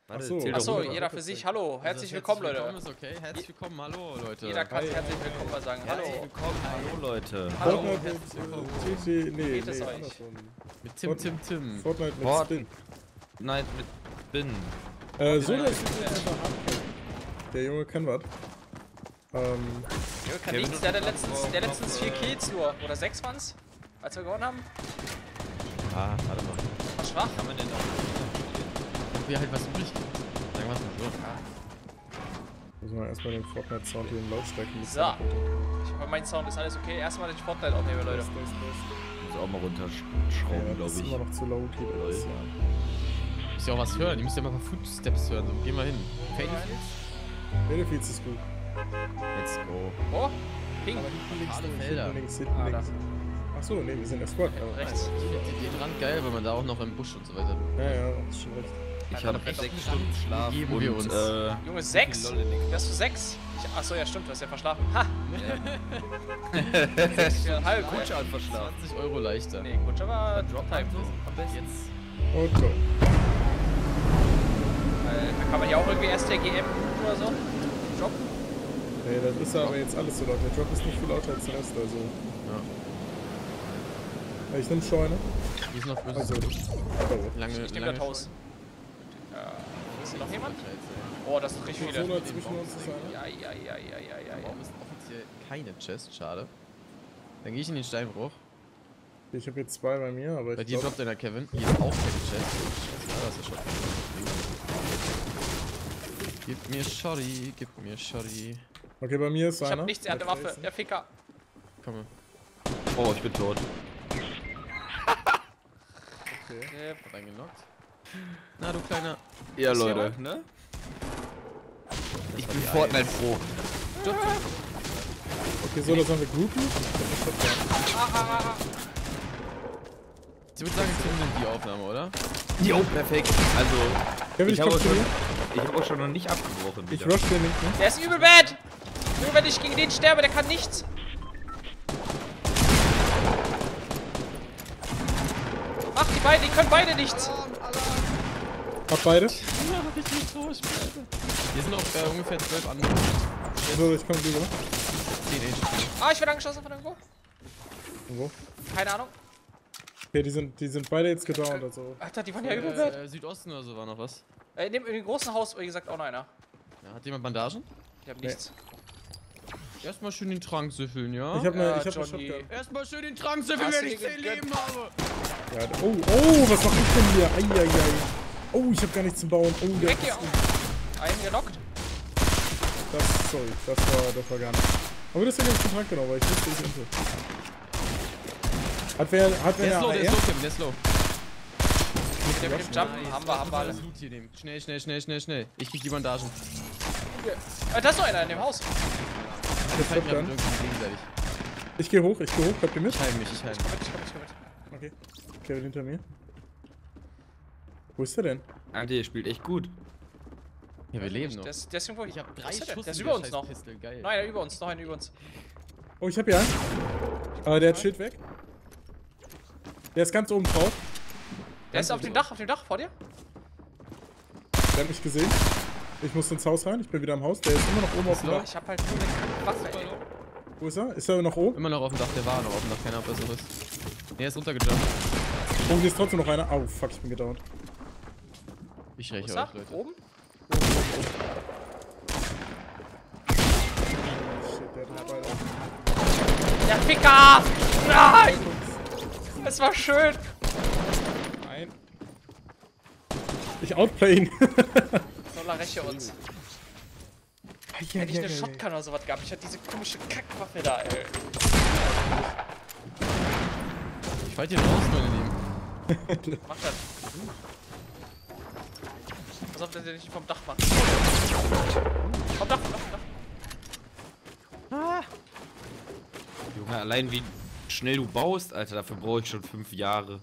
Achso, jeder für sich. Hallo, herzlich willkommen, Leute. Willkommen ist okay. Herzlich willkommen, hallo, Leute. Jeder kann herzlich willkommen mal sagen. Hallo. Herzlich willkommen, hallo, Leute. Hallo. Nee, Geht es euch? andersrum. Mit Tim. Fortnite mit Spin. Nein, mit Bin. So, das ist einfach Hardcore. Der Junge kann was. Junge kann nichts, der hat letztens 4 Kills nur. Oder 6 waren's? Als wir gewonnen haben? Ah, warte mal. War schwach. Kann man denn noch? Wir halt was übrig. Sagen wir es mal so. Müssen wir erstmal den Fortnite-Sound hier in Lautstärke mit. So. Ich hoffe, mein Sound ist alles okay. Erstmal den Fortnite aufnehmen, Leute. Muss auch mal runterschrauben, Ja, das glaube ist ich. immer noch zu laut hier. Das ist, Müsst ihr auch was hören? Ihr müsst ja mal ein paar Footsteps hören. So, gehen wir hin. Battlefields ist gut. Let's go. Oh, pink. Schade Felder. Links. Da. Achso, nee, wir sind der Squad. Aber Rechts. Ich finde den Rand geil, weil man da auch noch im Busch und so weiter. ja, ist schon recht. Ich habe 6 Stunden Schlaf Junge, 6? Wärst du 6? Achso, ja, stimmt, du hast ja verschlafen. Ha! Halb Kutscher hat verschlafen. 20 Euro leichter. Nee, Kutscher war Time. Jetzt. Und go. Da kann man ja auch irgendwie erst der GM oder so. Job. Nee, das ist aber jetzt alles so laut. Der Drop ist nicht viel lauter als der Rest, also. Ja. Ich nehm Scheune. Die ist noch böse. Also, Lange. Ich nehme das Haus. Ist hier noch jemand? Oh, das sind richtig viele. so zwischen uns ist einer. Ja. Warum ist offiziell keine Chest? Schade. Dann gehe ich in den Steinbruch. Ich habe jetzt 2 bei mir, aber Bei ich dir droppt einer Kevin. Hier ist auch keine Chest. Ja, das ist schon. Gib mir Shotty. Okay, bei mir ist Ich einer. hab nichts, er hat eine Waffe. Der Ficker. Komm mal. Oh, ich bin tot. Hat einen genockt. Na, du kleiner. Ja, Ist hier Leute, ne? Ich bin Fortnite froh. Okay, so, das haben wir Groupie. Ich würde sagen, Tim nimmt die Aufnahme, oder? Jo, perfekt. Also, Kevin, ich habe komm zu mir. auch schon noch nicht abgebrochen. Ich wieder. rush den linken. Der ist übel bad. Nur wenn ich gegen den sterbe, der kann nichts. Ach, die beiden, die können beide nichts. Hab beide. Ja, ich bin so hier sind auch ungefähr 12 andere. So, ich komm rüber. 10 HP. Ah, ich werde angeschossen von irgendwo. Wo? Keine Ahnung. Okay, die sind beide jetzt gedownt, also. Alter, die waren ja übel bad. Südosten oder so war noch was. In dem großen Haus, wie gesagt, auch noch einer. Ja, hat jemand Bandagen? Ich hab nichts. Erstmal schön den Trank süffeln, ja? Ich hab ne Ja, Shotgun. Johnny. Erstmal schön den Trank süffeln, Hast wenn du ich 10 gegönnt? Leben habe. Ja, oh, was mach ich denn hier? Eieiei. Oh, ich hab gar nichts zum Bauen. Oh, Weg hier. Einen genockt. sorry, das war gar nicht. Aber das ist ja nicht Trank genau, weil ich wusste, ich info. Hat wer Der ist low, AR? Kevin, der ist low. Mit dem Jumpen haben wir alle. Loot hier nehmen. Schnell. Ich krieg die Bandagen. Da ist noch einer in dem Haus. Wir fighten ja mit irgendwie gegenseitig. Ich geh hoch. Habt ihr mit? Ich heile mich. Ich komm mit. Okay. Kevin hinter mir. Wo ist der denn? Alter, ihr spielt echt gut. Ja, wir leben noch. Der ist irgendwo. Ich hab 3 Wo ist der denn? Schuss. Der ist mit über der uns noch. Scheiß-Pistole, geil. Nein, über uns. Noch einer über uns. Oh, ich hab hier einen. Aber der hat Schild weg. Der ist ganz oben drauf. Der ist auf dem Dach vor dir. Der hat mich gesehen. Ich muss ins Haus rein. Ich bin wieder im Haus. Der ist immer noch oben auf dem Dach. Ich hab halt nur eine Waffe, ey. Wo ist er? Ist er noch oben? Immer noch auf dem Dach, der war noch auf dem Dach, keine Ahnung, was das noch ist. Nee, er ist runtergejumpt. Oh, hier ist trotzdem noch einer. Au, fuck, ich bin gedownt. Ich Wo räche ist euch, er? Leute. Oben? Shit, der hat beide. Der Ficker! Nein! Es war schön. Nein. Ich outplay ihn. Soll er räche uns. Hätte ich eine Shotgun oder sowas gehabt. Ich hatte diese komische Kackwaffe da, ey. Ich fight hier raus, meine Lieben. Mach das. Pass auf, dass der nicht vom Dach macht. Vom Dach. Junge, allein wie schnell du baust, Alter, dafür brauche ich schon 5 Jahre.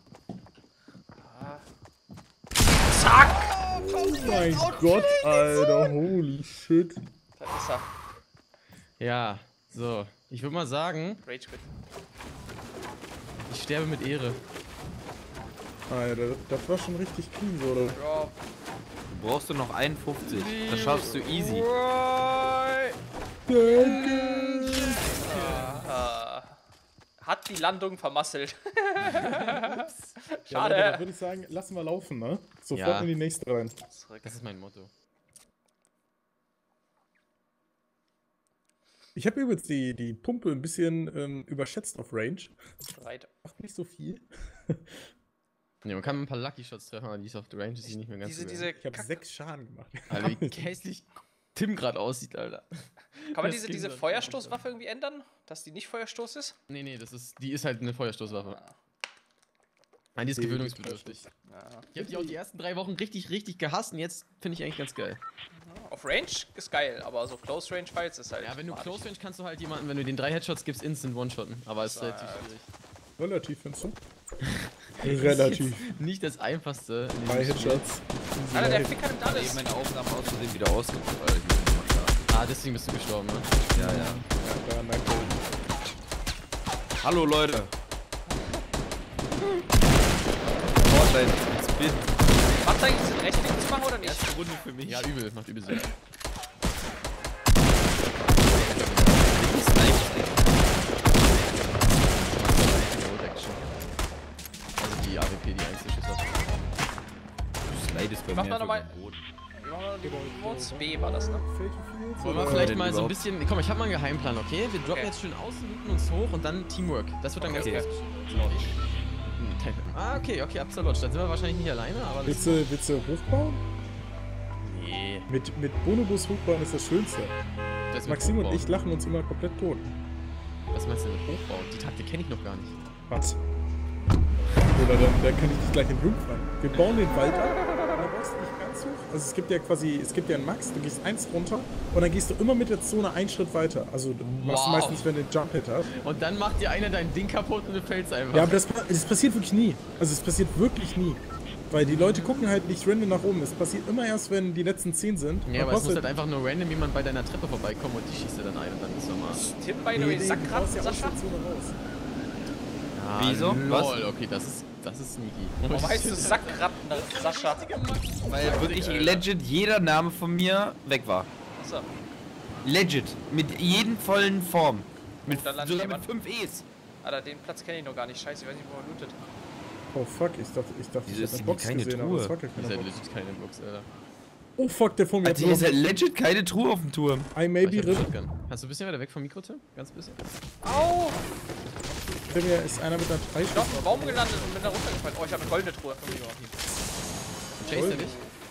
Zack! Oh mein Gott, Alter, holy shit. Da ist er. Ja, so. Ich würde mal sagen, Rage quit. ich sterbe mit Ehre. Alter, das war schon richtig clean, oder? Ja, Du brauchst nur noch 51. Das schaffst du easy. Hat die Landung vermasselt. Ja, Schade. Leute, da würde ich sagen, lassen wir laufen, ne? Sofort Ja. in die nächste rein. Zurück. Das ist mein Motto. Ich habe übrigens die Pumpe ein bisschen überschätzt auf Range. Bereit. Macht nicht so viel. Ne, man kann ein paar Lucky Shots treffen, aber die ist auf der Range, ist die nicht mehr ganz so geil. Diese Ich habe 6 Schaden gemacht. Alter, wie hässlich Tim gerade aussieht, Alter. Kann man Das ging diese dann Feuerstoßwaffe irgendwie ändern? Dass die nicht Feuerstoß ist? Nee, die ist halt eine Feuerstoßwaffe. Nein, die ist gewöhnungsbedürftig. Ja. Ich habe die auch die ersten 3 Wochen richtig gehasst und jetzt finde ich eigentlich ganz geil. Auf Range ist geil, aber so Close Range Fights ist halt. Ja, wenn du madig. Close Range kannst du halt jemanden, wenn du den 3 Headshots gibst, instant One-Shotten. Aber es ist relativ schwierig. Relativ, findest du? Relativ. Nicht das einfachste. in diesem 3 Spiel. Headshots. Alter, der Ficker nimmt Ich habe alles. meine Aufnahme aus Versehen wieder ausgemacht, weil Ah, deswegen bist du gestorben, ne? Ja, ja. Ja, danke. Hallo Leute. Fortnite, Spin. Macht eigentlich Sinn, Rechtsklick zu machen oder nicht? Erste Runde für mich. Ja, übel, macht übel Sinn. Also die AWP, die Einzelschüsse. Slide ist bei Mach mir mal noch mal- einfach am Boden. Wie machen wir die Modes? B war das, ne? Wollen wir Oder- vielleicht denn mal so ein überhaupt? bisschen. Komm, ich habe mal einen Geheimplan, okay? Wir droppen Okay. jetzt schön außen, looten uns hoch und dann Teamwork. Das wird dann Okay, ganz okay. gut. Okay, Absolut. Dann sind wir wahrscheinlich nicht alleine, aber. Willst du hochbauen? Nee. Mit Bonobus hochbauen ist das Schönste. Das mit Maxim und Hochbauen. ich lachen uns immer komplett tot. Was meinst du mit Hochbauen? Die Taktik kenne ich noch gar nicht. Was? Oder dann kann ich dich gleich in Blut fahren. Wir bauen den Wald ab, da brauchst du nicht ganz hoch. Also es gibt ja einen Max, du gehst 1 runter und dann gehst du immer mit der Zone einen Schritt weiter. Also du machst du Wow. meistens, wenn du den Jump-Hit hast. Und dann macht dir einer dein Ding kaputt und du fällst einfach. Ja, aber das passiert wirklich nie. Also es passiert wirklich nie. Weil die Leute gucken halt nicht random nach oben. Es passiert immer erst, wenn die letzten 10 sind. Ja, Man aber es muss kostet- halt einfach nur random jemand bei deiner Treppe vorbeikommen und die schießt er dann ein und dann ist normal. Tim bei Nee, der du Sackkraft, brauchst ja aus Sascha? der Zone raus. Wieso? Lol, okay, das ist sneaky. Warum heißt du Sackratten, Sascha? Weil wirklich legit jeder Name von mir weg war. Achso. Legit. Mit jeden vollen Form. Mit, Dann landet sogar mit jemand. 5 E's. Alter, den Platz kenne ich noch gar nicht. Scheiße, ich weiß nicht, wo man lootet. Oh fuck, ich dachte, Wieso ich ist hab hier eine Box keine gesehen, aber Truhe? es war gar Das keine ist ja Box. legit keine Box, Alter. Oh fuck, der vor mir Also hier ist ja legit keine Truhe auf dem Turm. I may Ich be hab eine RIP. Shotgun. Kannst du ein bisschen weiter weg vom Mikro, Tim? Ganz bisschen. Au! Hinter mir ist einer mit einer Ich bin auf 3 dem Baum gelandet und bin da runtergefallen. Oh, ich habe eine goldene Truhe. Chase er dich?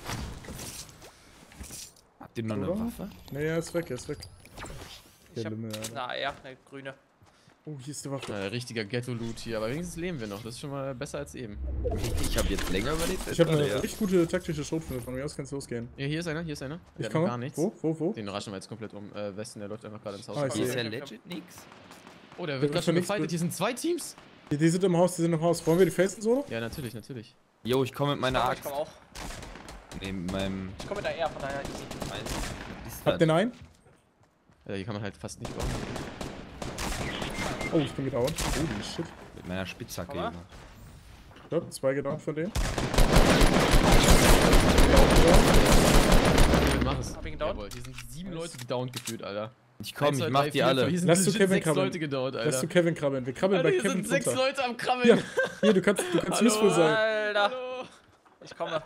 Habt ihr noch eine Oder? Waffe? Nee, er ist weg, er ist weg. Ich Der hab, Lümmel, Alter. na ja, eine grüne. Oh, hier ist die Waffe. Richtiger Ghetto-Loot hier, aber wenigstens leben wir noch. Das ist schon mal besser als eben. Ich habe jetzt länger überlebt. Ich habe als eine alle, ja. richtig gute taktische Schrotflinte, von mir aus kann's losgehen. Ja, hier ist einer, hier ist einer. Ich hat komme. noch gar nichts. Wo? Den raschen wir jetzt komplett um. Westen, der läuft einfach gerade ins Haus. Ah, ich Hier sehe. ist ja legit nix. Oh, der Der wird gerade schon nichts gefightet. Hier sind 2 Teams. Die sind im Haus, Wollen wir die Felsen solo? Ja, natürlich, natürlich. Jo, ich komme mit meiner Aber Axt. ich komme auch. Nee, mit meinem... Ich komme mit der R, von daher easy. Habt ihr einen? Hier kann man halt fast nicht bauen. Oh, ich bin gedauert. Holy shit. Mit meiner Spitzhacke, Komm mal. Junge. Ich glaube, 2 gedauert von denen. Mach es. Hab ihn gedownt? Jawohl, hier sind 7 Leute gedownt gefühlt, Alter. Ich komm, 1, ich 2, mach 3, die 4, alle. Hier sind Lass du legit Kevin 6 krabbeln. Leute gedownt, Lass Alter. du Kevin krabbeln. Wir krabbeln Alter, bei hier Kevin sind 6 runter. Leute am Krabbeln. Hier, du kannst useful sein. Alter, Hallo. ich komme.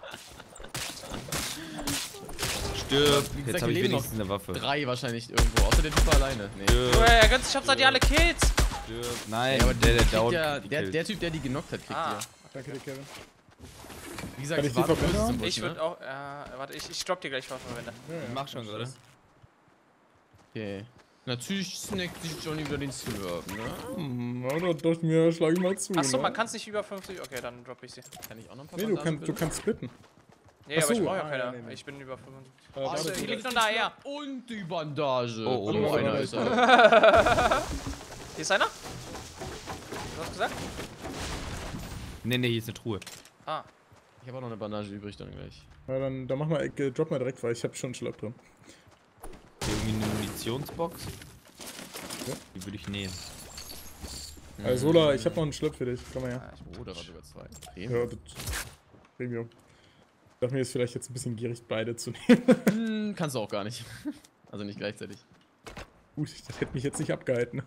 Stirb. gesagt, Jetzt wir habe ich leben wenigstens eine Waffe. 3 wahrscheinlich irgendwo, außer der Typ alleine. Nee. Stirb. Oh, er gönnt sich hauptsächlich alle Kills. Stirb. Nein, Ja, aber der kriegt down. ja, der Typ, der die genockt hat, kriegt Ah. die. Danke dir, Kevin. Wie gesagt, Kann ich die die warten verbrennen? böse zum Busch, Ich würde ne? auch, warte, ich drop dir gleich was verwende. Mach schon gerade. Okay. Natürlich snackt sich Johnny wieder den Slurp, ne? Na, da dachte ich mir, schlag ich mal zu. Achso, ne? man kann es nicht über 50. Okay, dann drop ich sie. Kann ich auch noch ein paar Nee, Bandagen du kannst splitten. Nee, Ach aber ich so, brauche ja ah, keine. ja, nee. Ich bin über 55. Warte, Hier warte. liegt noch eine AR. Und die Bandage. Oh, oh, so oh, einer oh, ist oh. er. Hier ist einer? Du hast gesagt? Nee, hier ist eine Truhe. Ah. Ich habe auch noch eine Bandage übrig dann gleich. Ja, dann mach mal, drop mal direkt, weil ich hab schon einen Schlag drin. Irgendwie eine Munitionsbox. Ja. Die würde ich nehmen. Also, Sola, ich hab noch einen Schlipp für dich. Komm mal her. Oh, da war sogar 2. Ja, das Premium. dachte mir, ist vielleicht jetzt ein bisschen gierig, beide zu nehmen. Kannst du auch gar nicht. Also nicht gleichzeitig. Gut, das hätte mich jetzt nicht abgehalten.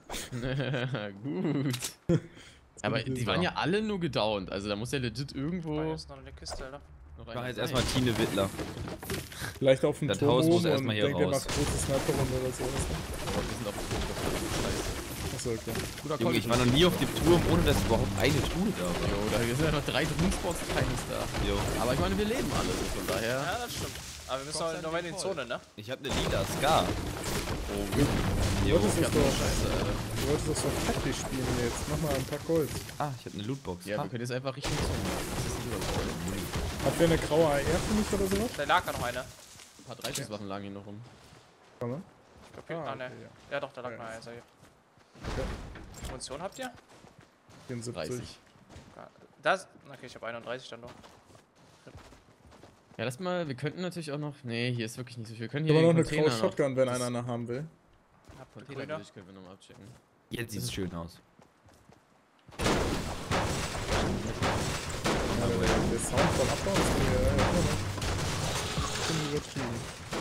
Gut. Aber die waren ja alle nur gedownt, also da muss ja legit Oh, irgendwo... hier ist noch eine Kiste, Alter. noch Ich mach einer jetzt sein. erstmal Tine Wittler. Vielleicht auf dem Das Turm Haus muss oben erstmal und hier denkt, er raus. macht große Sniper-Runde oder so. Aber wir sind auf dem Punkt, scheiße. Achso, okay. Guter Junge, ich war noch nie auf dem Turm, ohne dass überhaupt eine Truhe da war. Jo, da sind ja noch 3 Drohnen-Spots, keines da. Jo. Aber ich meine, wir leben alle, so von daher... Ja, das stimmt. Aber wir müssen Kopf noch mal in die voll. Zone, ne? Ich hab eine lila Scar. Oh, Du Jo. wolltest ich das hab nur doch, Scheiße, Alter. du wolltest das doch taktisch spielen jetzt. Mach mal ein paar Golds. Ah, ich hab eine Lootbox. Ja, wir können jetzt einfach Richtung Zone. Das ist nicht überall. Habt ihr eine graue AR für mich oder sowas? Da lag da noch eine. Ein paar Dreischusswaffen lagen hier noch rum. Komm mal. Ich glaub, hier, Ah, ne. okay, ja. Ja doch, da lag Ja, noch ja. eine. Also hier. Okay. Munition habt ihr? 74. 30. Ja, das. Okay, ich habe 31 dann noch. Ja, lass mal, wir könnten natürlich auch noch... Nee, hier ist wirklich nicht so viel. Wir können Ich hier habe noch den eine Container graue noch... Shotgun, wenn einer eine haben will. Hab eine Container grüne. können wir nochmal abchecken. Jetzt sieht's schön aus. Ja, der Sound von Abbauen ist mir schon übertrieben.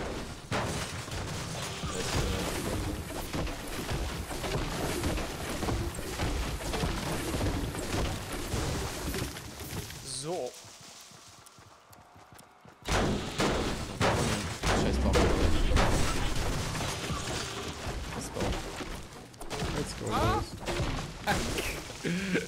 So. Scheiß Baum. Das Baum. Let's go, guys.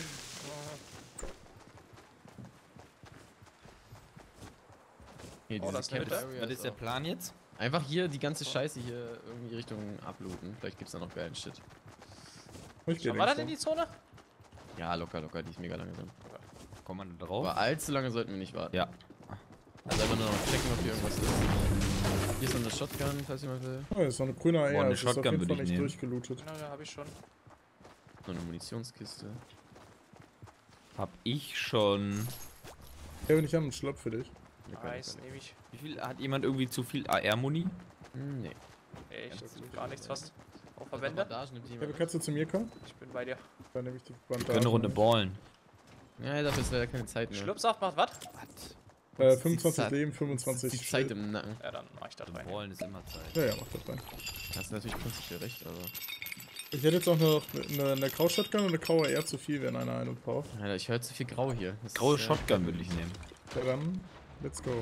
Hier, Oh, das ist eine Campus Hütte. Area Was ist der auch- Plan jetzt? Einfach hier die ganze Scheiße hier irgendwie Richtung ablooten. Vielleicht gibt's da noch geilen Shit. Ich geh Schon war das links in die Zone? Ja, locker, locker, die ist mega langsam. Kommt man da drauf? Aber allzu lange sollten wir nicht warten. Ja. Also einfach nur noch checken, ob hier irgendwas ist. Hier ist noch eine Shotgun, falls jemand will. vor. Oh, das ist noch eine grüne AR. Boah, eine das ist auf Shotgun jeden Fall würde ich nicht nehmen. durchgelootet. Ja, ja, hab ich schon. Noch eine Munitionskiste. Hab ich schon. Ja, wenn ich an einen Schlopp für dich. Locker, Nice, locker. nehme ich. Wie viel hat jemand irgendwie zu viel AR-Muni? Nee. Echt, gar nichts fast. Auf Also Verbände? Bandage nimmt Ja, jemand. kannst du zu mir kommen? Ich bin bei dir. Dann nehme ich die Wir Bandage. können eine Runde ballen. Ja, dafür ist leider keine Zeit mehr. Schlupfsaft macht was? Was? 25 Zeit- Leben, Das 25 ist die Zeit im Nacken. Ja, dann mach ich das rein. Ballen ist immer Zeit. Ja, ja, mach das rein. Da hast du natürlich prinzipiell recht, aber... Ich hätte jetzt auch noch eine graue Shotgun und eine graue AR zu viel, wenn einer eine braucht. Alter, ich höre zu viel Grau hier. Das Graue ist, Shotgun würde ich nehmen. Ja, dann, let's go.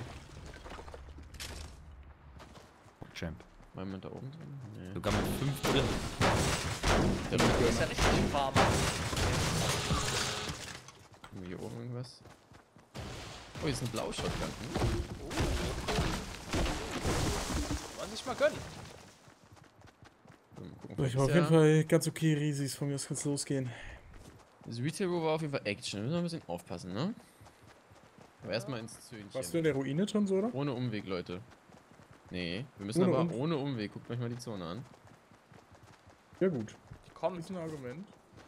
Champ. War jemand da oben drin? Nee. Sogar mit 5 drin. Der Das ist ja richtig warm. irgendwie hier oben irgendwas. Oh, hier ist eine blaue Shotgun. Wollen sich mal gönnen. Mal gucken, So, ich vielleicht war auf ist jeden Fall ganz okay, Risis. Von mir aus kann's losgehen. Das Retail Row war auf jeden Fall Action. Wir müssen noch ein bisschen aufpassen, ne? Aber erstmal ins Zöhnchen. Warst du in der Ruine schon so, oder? Ohne Umweg, Leute. Nee, wir müssen Ohne aber Umweg? ohne Umweg. Guckt euch mal die Zone an. Ja, gut. Die kommen. Ist ein Argument.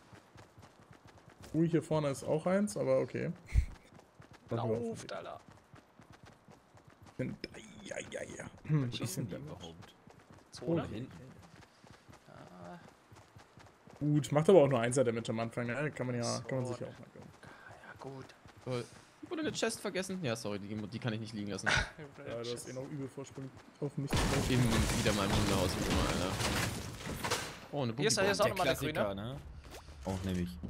Hier vorne ist auch eins, aber okay. Lauft, Alter. Ja, ja, ja. Wo Ich ist denn sind die dann überhaupt? Zone? Hinten. Ja, gut, macht aber auch nur Einser damit am Anfang, ne? Kann man ja, So. kann man sich ja auch mal gönnen. ja gut. Oh, wurde eine Chest vergessen? Ja, sorry, die kann ich nicht liegen lassen. Ja, du hast eh noch übel Vorsprung auf mich zu laufen. Eben wieder mal im Hundehaus wie immer, Alter. Oh, eine Hier ist auch Boogie-Bomb. nochmal eine grüne. ne? Auch nehme ich.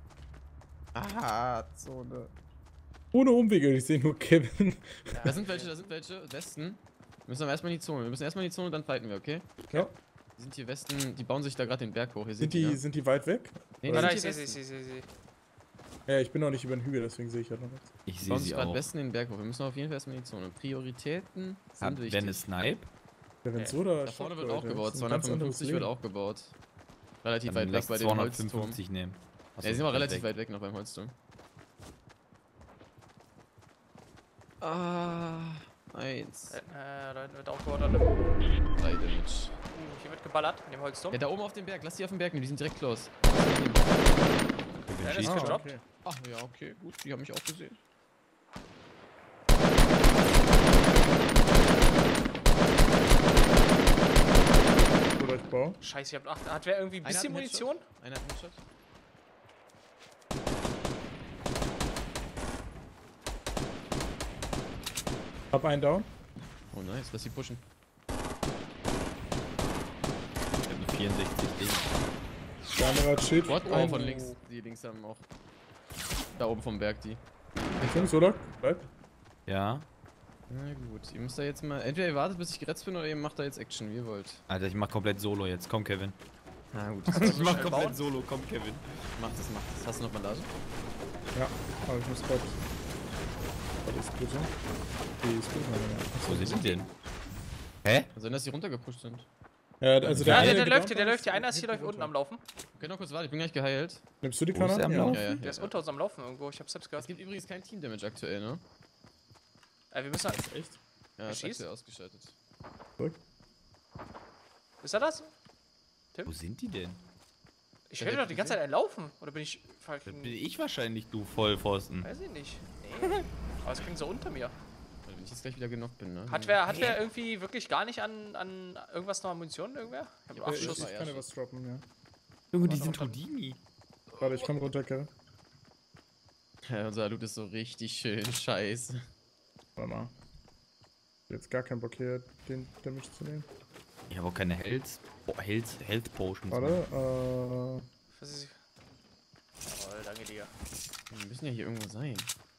Ah, Zone. Ohne Umwege, ich sehe nur Kevin. Da sind welche, Westen. Wir müssen aber erstmal in die Zone. Wir müssen erstmal in die Zone, dann fighten wir, okay? Ja. Die sind hier Westen, die bauen sich da gerade den Berg hoch. Hier Sind seht ihr, die, ne? sind die weit weg? Nee, Nein, die nein, ich sind sehe, hier Westen. sie. Ja, ich bin noch nicht über den Hügel, deswegen sehe ich ja noch nichts. Ich Die sehe bauen sie sich gerade auch. Westen den Berg hoch. Wir müssen auf jeden Fall erstmal in die Zone. Prioritäten sind Hat wichtig. wer eine Snipe? Ja, wenn so da Da vorne wird auch gebaut. Das ist ein ganz 255 anderes wird Leben. auch gebaut. Relativ Dann weit weg lass bei dem Holzturm. 255 nehmen. Achso, Ja, sind wir weit relativ weg. weit weg noch beim Holzturm. Ah, 1. Da hinten wird auch gebaut. 3 3 Damage. Hier wird geballert, in dem Holzturm. Ja, da oben auf dem Berg. Lass die auf dem Berg nehmen, die sind direkt close. Ich bin Ja, das ist schießen. gedroppt. okay. Ach ja, okay, gut. Die haben mich auch gesehen. Oder ich baue. Scheiße, ich hab 8. Hat wer irgendwie ein Einer hat bisschen einen Headshot. Munition? Einer hat einen Headshot. Hab einen down. Oh nice, lass sie pushen. Ich hab eine 64 Ding. Der andere hat Schild. What? Oh, von links. Die links haben auch. Da oben vom Berg die. Links, oder? Bleib. Ja. Na gut, ihr müsst da jetzt mal. Entweder ihr wartet, bis ich gerettet bin, oder ihr macht da jetzt Action, wie ihr wollt. Alter, ich mach komplett Solo jetzt. Komm, Kevin. Na gut, Ich mach schnell komplett bauen? Solo. Komm, Kevin. mach das. Hast du noch Bandage? Ja, aber ich muss grad. Was ist bitte? Die ist gut, Wo sind die denn? Hä? Also, dass die runtergepusht sind. ja, also Ja, eine der läuft gedownt hier, ist, Einer ist hier hinten läuft unten runter. am Laufen. Okay, noch kurz warten, ich bin gleich geheilt. Nimmst du die Wo ist der Granaten? am Ja. Laufen? Der ist unter uns am Laufen irgendwo, ich hab selbst Es gehört. gibt übrigens kein Team-Damage aktuell, ne? Wir müssen. Echt? Ja, ist schießt? aktuell ausgeschaltet. Zurück. Ist er das? Wo sind die denn? Ich höre doch die ganze Zeit einen laufen. Oder bin ich Da fucking. bin ich wahrscheinlich, du Vollpfosten. Weiß ich nicht. Nee. Aber es klingt so unter mir. Also, wenn ich jetzt gleich wieder genockt bin, ne? Hat wer irgendwie wirklich gar nicht an irgendwas noch an Munition, irgendwer? Ich hab 8 Ich Schuss. kann dir was droppen, ja. Junge, die sind Houdini. Warte, ich komm runter, Kevin. Ja, unser Loot ist so richtig schön scheiße. Warte mal. Jetzt gar keinen Bock hier, den Damage zu nehmen. Ich habe auch keine Health Potions. Warte, Was ist. Oh, danke, Digga. Wir müssen ja hier irgendwo sein.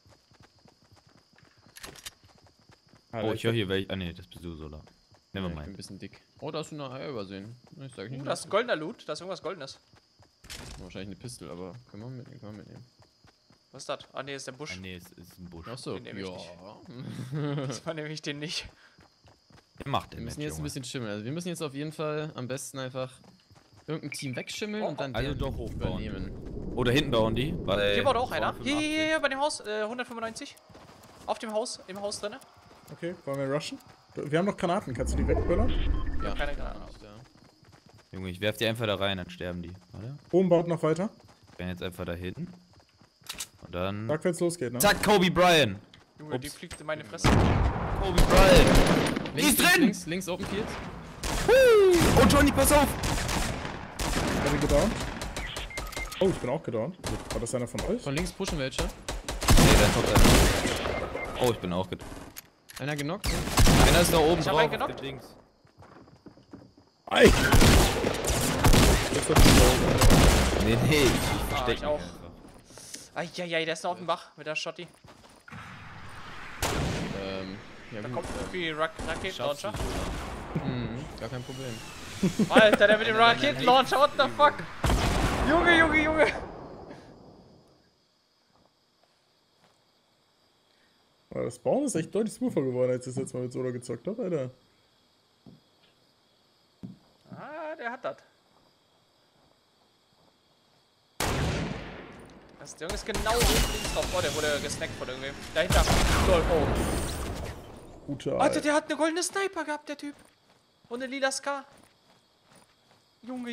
Oh, ich höre hier welche. Ah, ne, das bist du, Sola. Ja, ich bin ein Nevermind. bisschen dick. Oh, da hast du eine Eier übersehen. Ich sag nicht. Das ist ein goldener Loot, da ist irgendwas Goldenes. Wahrscheinlich eine Pistole, aber können wir mitnehmen. Was ist das? Ah, nee, ist der Busch. Ah, ne, es ist ein Busch. Achso, Den nehm ich ja. Das war nämlich den nicht. Der macht Wir den müssen nicht, jetzt ein Junge. bisschen schimmeln. Also wir müssen jetzt auf jeden Fall am besten einfach irgendein Team wegschimmeln und dann Also deren doch hochbauen. übernehmen. Oder hinten bauen die. Weil Hier baut auch einer. 85. Hier, bei dem Haus, 195. Auf dem Haus, im Haus drinne. okay, wollen wir rushen? Wir haben noch Granaten, kannst du die wegböllern? Ja, keine Granaten. Ja. Junge, ich werf die einfach da rein, dann sterben die. Oder? Oben baut noch weiter. Ich bin jetzt einfach da hinten. Und dann. Sag, wenn's losgeht, ne? Zack, Kobe Bryant! Junge, die Ups. fliegt in meine Fresse. Kobe Bryant! Die ist drin! Links, Open Field. Oh, Johnny, pass auf! Hab ich gedownt? Oh, ich bin auch gedownt. War das einer von euch? Von links pushen welche. Nee, da kommt einer. Oh, ich bin auch getroffen. Einer genockt. Einer ist da oben Ich hab drauf. einen genockt. auf dem Dings. Ei! Das hat mich Nee, ich versteck ich mich auch. einfach. Eieiei, der ist noch auf dem Bach mit der Shotty. Ja Da gut. kommt irgendwie Raketenlauncher. Gar kein Problem. Alter, der mit dem Raketenlauncher, what the fuck? Junge. Aber das Bauen ist echt deutlich smoother geworden, als ich das jetzt mal mit Soda gezockt habe, Alter. Ah, der hat das. Das Ding ist genau oben links drauf. Oh, der wurde gesnackt von irgendwem. Dahinter. Lol, oh. Guter Alter, der hat eine goldene Sniper gehabt, der Typ. Und eine lila Ska. Junge.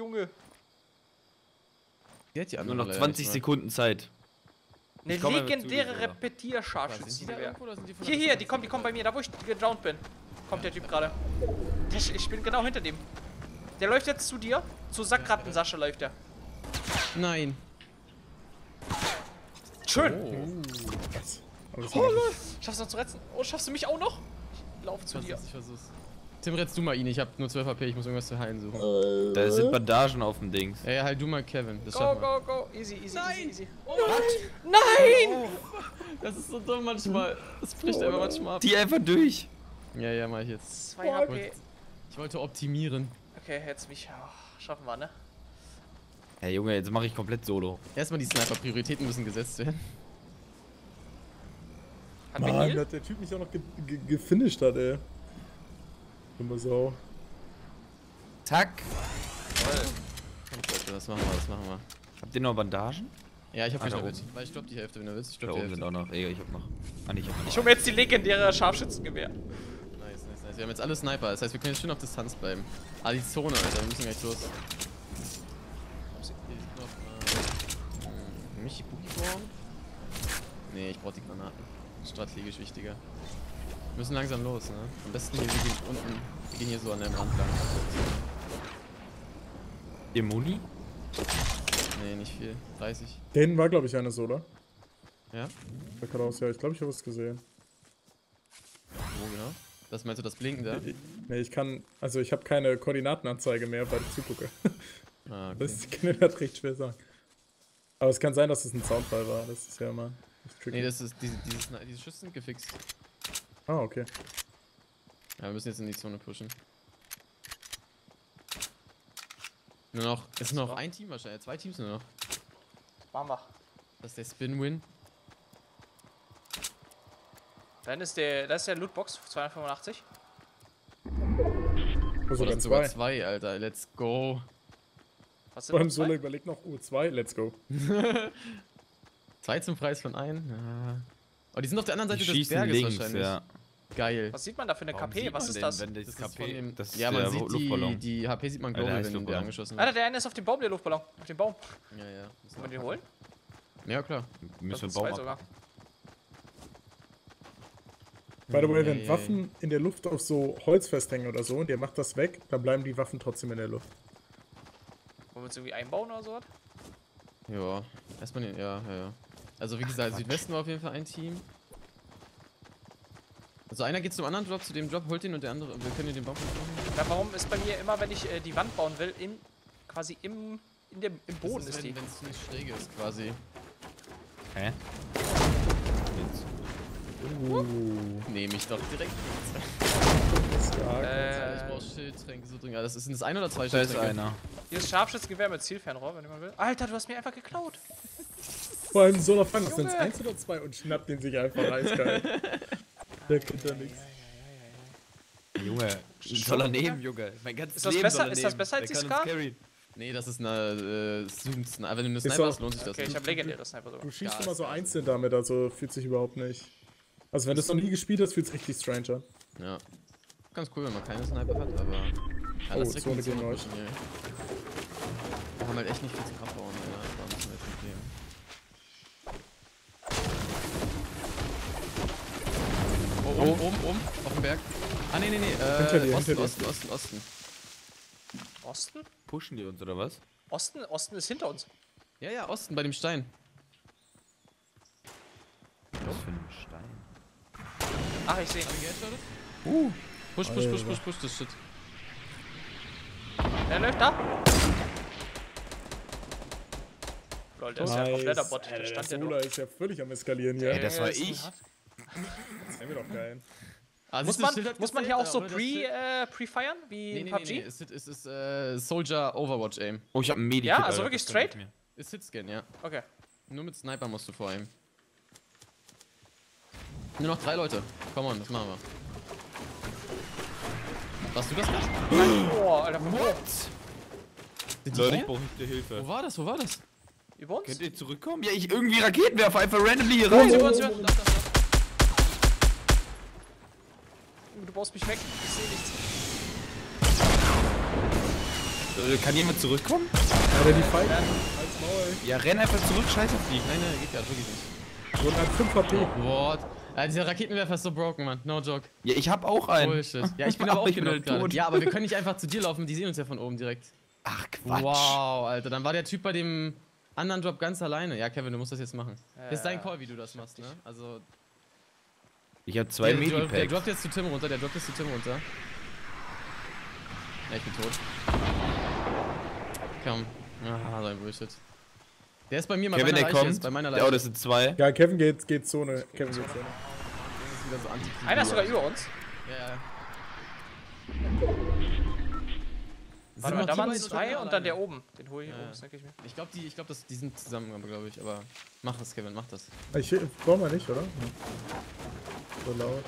Die hat die Nur andere noch leider 20 nicht mal. Sekunden Zeit. Eine Ich komme aber zu legendäre dir, oder? Sind die da Repetierscharschützengewehr. irgendwo oder sind die von Hier, der hier, die kommen bei mir, da wo ich gedownt bin. Kommt der Typ gerade. Ich bin genau hinter dem. Der läuft jetzt zu dir. Zu Sackratten, Sascha läuft der. Nein. Schön. Was? Alles Oh, lol. Schaffst du noch zu retten? Oh, schaffst du mich auch noch? Ich laufe zu dir. Ich versuch's. Tim, rettest du mal ihn. Ich hab nur 12 HP. Ich muss irgendwas zu heilen suchen. Da sind Bandagen auf dem Dings. Ja, halt du mal Kevin. Das Go, schaffen wir. go. Easy. Easy. Oh, Nein! das ist so dumm manchmal. Das bricht einfach manchmal ab. Die einfach durch. Ja, mach ich jetzt. 2 HP. Ich wollte optimieren. Okay, jetzt mich. Oh, schaffen wir, ne? Hey Junge, jetzt mache ich komplett Solo. Erstmal die Sniper-Prioritäten müssen gesetzt werden. Hat wir Mann, Heal? dass der Typ mich auch noch gefinisht hat, ey. Dummer Sau. Zack. Komm, Leute, das machen wir. Habt ihr noch Bandagen? Ja, ich hab Ah, gleich da noch oben. welche. Weil ich dropp die Hälfte, wenn du willst. Ich Da dropp die oben sind Hälfte. auch noch. Ey, ich hab noch. Ah, nee, ich hab noch. Ich hole mir jetzt die legendäre Scharfschützengewehr. Nice. Wir haben jetzt alle Sniper. Das heißt, wir können jetzt schön auf Distanz bleiben. Ah, die Zone, Alter. Wir müssen gleich los. Hier ist noch, Michi-Puki-Form. Nee, ich brauch die Granaten. Strategisch wichtiger. Wir müssen langsam los, ne? Am besten hier, wir gehen unten. Wir gehen hier so an dem Rand lang. Ihr Muni? Nee, nicht viel. 30. Da hinten war, glaube ich, eine Soda. Ja? Da kann aus, ja. Ich glaube, ich habe es gesehen. wo genau? Das meinst du das Blinken da? Nee, ich kann, also ich habe keine Koordinatenanzeige mehr, weil ich zugucke. Ah, okay. Das kann ich halt recht schwer sagen. Aber es kann sein, dass es ein Soundfall war, das ist ja immer tricky. Nee, das ist, diese Schüsse sind gefixt. Ah, okay. Ja, wir müssen jetzt in die Zone pushen. Nur noch, es ist noch ein Team wahrscheinlich, 2 Teams nur noch. Machen wir. Das ist der Spin-Win. Dann ist der Lootbox 285. Oh, Oder sogar sogar zwei. 2, Alter, let's go. Was sind Vor allem noch Solo zwei? überlegt noch, 2, let's go. 2 zum Preis von 1. Ja. Oh, die sind auf der anderen Die Seite des schießen Berges links, wahrscheinlich. ja. Geil. Was sieht man da für eine Warum KP? sieht Was man ist denn, das? wenn das Das ist von KP, dem, das ist ja, man der sieht Luftballon. die HP sieht man der global, heißt wenn der Luftballon. angeschossen Alter, wird. der eine ist auf dem Baum, der Luftballon. Auf dem Baum. Ja, ja. Wollen wir den holen? Ja, klar. Müssen wir Das einen sind zwei Baum sogar. abpacken. By the way, wenn Ey, ey. Waffen in der Luft auf so Holz festhängen oder so und der macht das weg, dann bleiben die Waffen trotzdem in der Luft. Wollen wir uns irgendwie einbauen oder sowas? Ja, erstmal den, ja. Also wie gesagt, Südwesten war auf jeden Fall ein Team. Also einer geht zum anderen Drop, zu dem Drop, holt den und der andere, wir können den Baum machen. Ja, warum ist bei mir immer, wenn ich die Wand bauen will, quasi im Boden ist die? Wenn es nicht schräg ist, quasi. Hä? Nehme ich doch direkt. Ich brauch Schildtränke so dringend. Ja, das ist das 1 oder 2 Da ist Schildtränke? einer. Hier ist Scharfschützengewehr mit Zielfernrohr, wenn jemand will. Alter, du hast mir einfach geklaut. Vor allem Solo Fang, sind es Junge. 1 oder 2 und schnappt den sich einfach eiskalt. Der kennt ja nichts. Junge, soll er nehmen, Junge. Mein ganzes Ist das Leben besser- soll er ist das nehmen. besser als Der die kann uns Ska? carryen. Nee, das ist eine Zoom-Sniper. Wenn du eine Ist Sniper so- hast, lohnt sich das Okay, ich nicht. habe legendäre Sniper sogar. Du schießt Ja, immer so ist einzeln damit, also fühlt sich überhaupt nicht. Also wenn du es noch nie gespielt hast, fühlt es richtig strange an. Ja. Ganz cool, wenn man keine Sniper hat, aber... Ja, Oh, lass direkt Zone in die Zone gegen euch. pushen, ey. Wir haben halt echt nicht viel zum Abbauen, Alter. Da müssen wir jetzt mitgehen. Oh, oben, auf dem Berg. Ah, nee, Hinter dir, Osten, hinter dir. Osten. Osten? Pushen die uns, oder was? Osten ist hinter uns. Ja, Osten, bei dem Stein. Was für ein Stein. Ach, ich sehe ihn. Push, das Shit. Der läuft da. Lol, der ist ja ein kompletter Bot. Der Alter, der stand ja Sola nur. ist ja völlig am Eskalieren hier. Ey, das war ist ein ich. Hard- Das wäre mir doch geil. Ah, Muss siehst du, das Schild hat man hier gezählt, auch so aber das Schild- pre-feiern, wie Nee, in nee, PUBG? nee, es ist Soldier Overwatch Aim. Oh, ich hab einen Medikit. Ja, also Alter, wirklich das kann ich straight? mir. Ist Hitscan, ja. Okay. Nur mit Sniper musst du vor allem. Nur noch 3 Leute. Komm on, das machen wir. Warst du das nicht? Boah, Alter, von wo? Sind Leute, hier? ich brauche Hilfe. Wo war das? Über uns? Könnt ihr zurückkommen? Ja, ich irgendwie Raketenwerfer einfach randomly hier Über uns, rein. über uns, über uns. Du baust mich weg. Ich sehe nichts. Kann jemand zurückkommen? Alter, die Fight. Als Maul. Ja, renn einfach zurück, scheiß auf die. Nein, geht gerade wirklich nicht. Und hat 5 HP. What? Dieser Raketenwerfer ist so broken, Mann. No joke. Ja, ich hab auch einen. Bullshit. Ja, ich bin aber auch Ich bin genockt halt gerade. tot. Ja, aber wir können nicht einfach zu dir laufen, die sehen uns ja von oben direkt. Ach, Quatsch. Wow, Alter. Dann war der Typ bei dem anderen Drop ganz alleine. Ja, Kevin, du musst das jetzt machen. Das ist dein Call, wie du das machst, ne? Also. Ich hab 2 Der Medipacks. droppt jetzt zu Tim runter, Ja, ich bin tot. Komm. Ah, so ein Bullshit. Der ist bei mir, Kevin, der Leiche kommt. jetzt, bei meiner Ja, Leiche. oh, das sind 2. Ja, Kevin geht Zone. Kevin geht Zone. Das ist wieder so anti Einer ist sogar über uns. Ja. Warte mal, da waren 2 und dann der oben. Den hole ich Ja. oben, snack ich mir. Ich glaube, die sind zusammen, glaube ich. Aber mach das, Kevin, mach das. Ich brauch mal nicht, oder? So laut.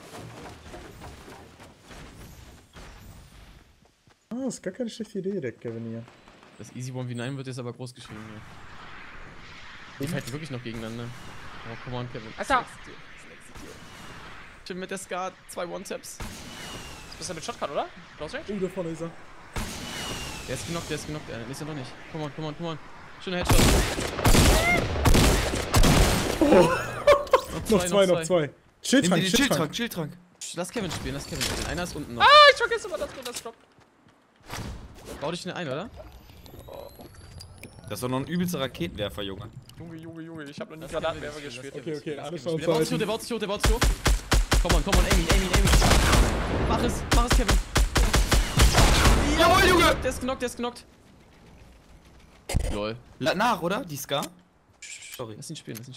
Ah, ist gar keine schlechte Idee, der Kevin hier. Das Easy 1v9 wird jetzt aber groß geschrieben hier. Die fighten wirklich noch gegeneinander. Oh, come on, Kevin. Alter! Tim mit der Scar, 2 One-Taps. Bist du mit Shotgun, oder? Close range? Da vorne ist er. Der ist genockt. Ist er noch nicht. Come on. Schöner Headshot. Noch zwei. Schildtrank, Schildtrank. Schildtrank. Lass Kevin spielen. Einer ist unten noch. Ah, ich vergesse immer, dass mir das droppt. Bau dich schnell ein, oder? Das ist doch noch ein übelster Raketenwerfer, Junge. Junge, ich hab noch nie Granatenwerfer gespielt. Okay, alles Der baut sich hoch. Come on, Amy. Mach es, Kevin. Jawohl, Junge! Der ist knockt. Lol. Lad nach, oder? Die Ska? Sorry. Lass ihn spielen.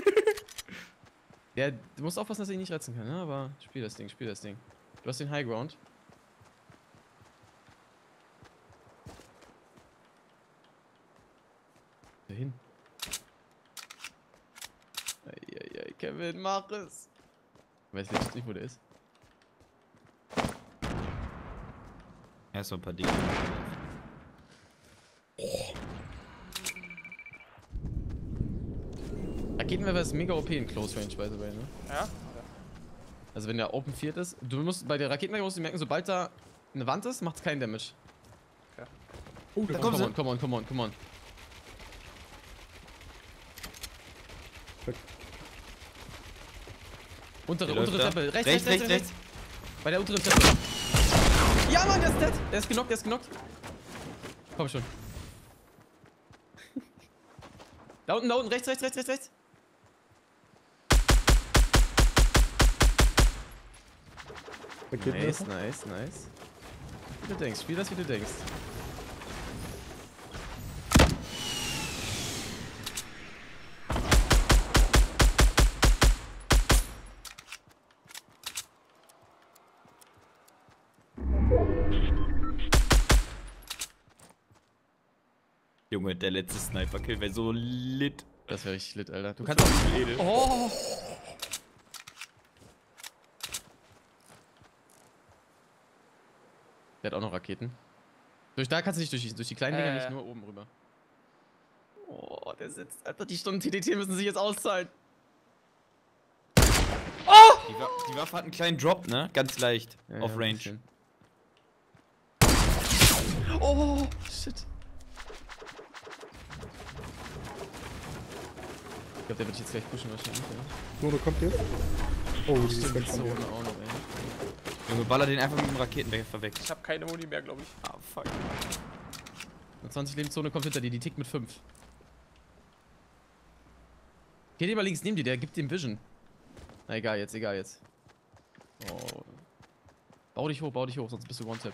Ja, du musst aufpassen, dass er ihn nicht retzen kann, ne? Aber spiel das Ding. Du hast den High Ground. Dahin. Eieiei, Kevin, mach es. Ich weiß jetzt nicht, wo der ist. Erstmal ein paar Dinge. Raketenwerfer ist mega OP in Close Range, by the way, ne? Ja? Also wenn der Open 4 ist, du musst bei der Raketenwerfer musst du merken, sobald da eine Wand ist, macht es keinen Damage. Okay. Oh, da kommen sie. Come on. Untere Treppe, rechts. Bei der unteren Treppe. Ja, Mann, der ist dead. Der ist genockt. Komm schon. Da unten, rechts. Nice. Wie du denkst, spiel das, wie du denkst. Junge, der letzte Sniper-Kill wäre so lit. Das wäre richtig lit, Alter. Du kannst auch... Oh! Der hat auch noch Raketen. Da kannst du nicht durch die kleinen Dinger, nicht nur oben rüber. Oh, der sitzt. Alter, die Stunden TDT müssen sich jetzt auszahlen. Die Waffe hat einen kleinen Drop, ne? Ganz leicht. Ja, auf ja, Range. Oh, shit. Ich glaube, der wird jetzt gleich pushen wahrscheinlich, ja. Zone kommt jetzt. Oh, die ist weg von Zone dir. auch noch, ey. Junge, baller den einfach mit dem Raketenwerfer weg. Ich habe keine Muni mehr, glaube ich. Ah, fuck. 20 Lebenszone kommt hinter dir, die tickt mit 5. Geh dir mal links neben dir, der gibt dem Vision. Na egal jetzt. Oh. Bau dich hoch, sonst bist du One-Tap.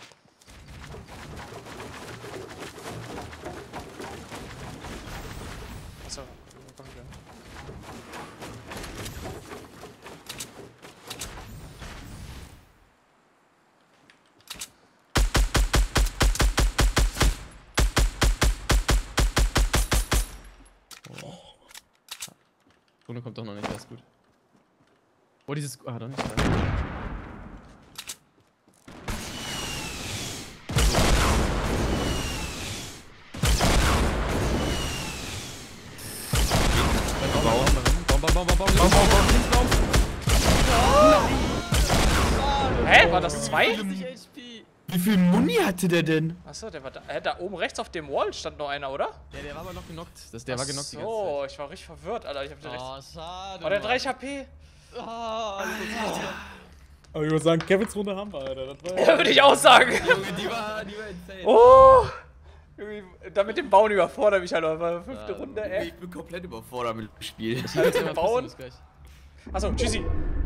Achso, wo kommen wir denn? Zone kommt doch noch nicht, das ist gut. Oh, dieses... Ah, doch nicht. Baum. Hä? War das 2? Wie viel Muni hatte der denn? Achso, der war da. Da oben rechts auf dem Wall stand noch einer, oder? Ja, der war aber noch genockt. Der war genockt die ganze Oh, Zeit. ich war richtig verwirrt, Alter. Ich hab den Oh, rechts. schade. Oh, der hat Mann. 3 HP. Ah, Aber ich würde sagen, Kevins Runde haben wir, Alter. Das war Ja, würde ich auch sagen. Junge, die war insane. Oh! Irgendwie, da mit dem Bauen überfordert mich halt. Aber 5. Ja, Runde, ey. Ich bin komplett überfordert mit dem Spiel. Bauen. Achso, tschüssi.